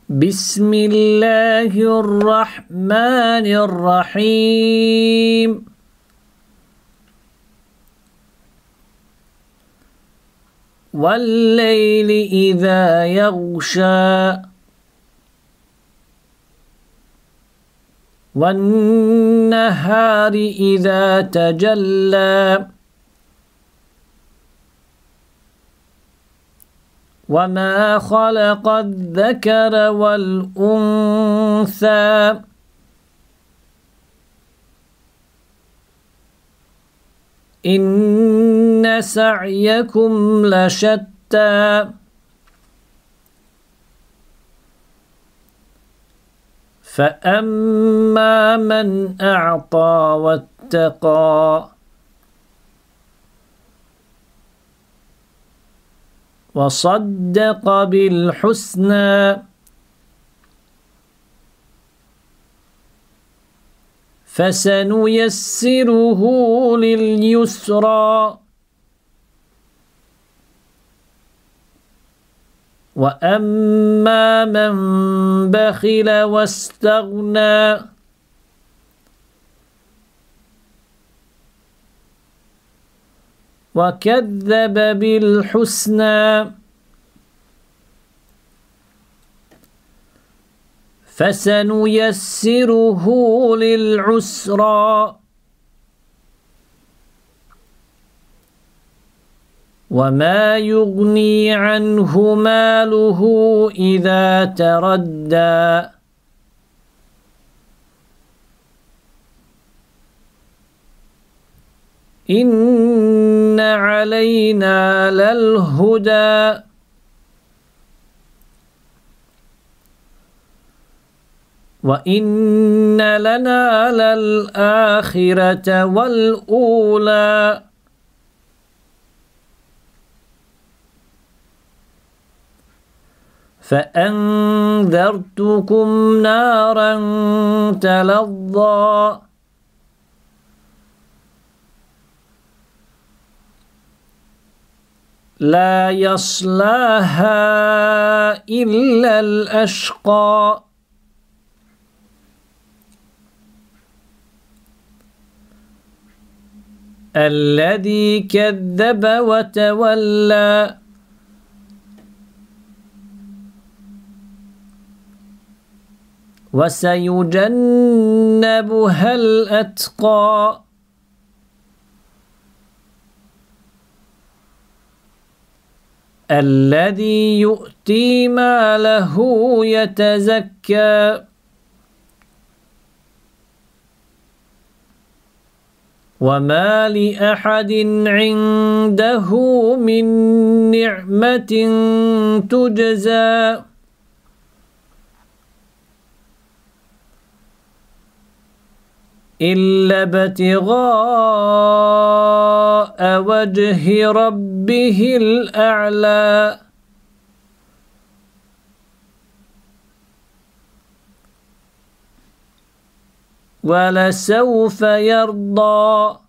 بسم الله الرحمن الرحيم والليل إذا يغشى والنهار إذا تجلى وما خلق الذكر والأنثى إن سعيكم لشتى فأما من أعطى واتقى وصدق بالحسنى فسنيسره لليسرى وأما من بخل واستغنى وكذب بالحسنى فسنيسره للعسرى وما يغني عنه ماله إذا تردى إن علينا للهدى وإن لنا للآخرة والأولى فأنذرتكم نارا تلظى لا يصلاها إلا الأشقى الذي كذب وتولى وسيجنبها الأتقى الذي يؤتي ماله يتزكى وما لأحد عنده من نعمة تجزى إلا ابتغاء وجه ربه الأعلى ولسوف يرضى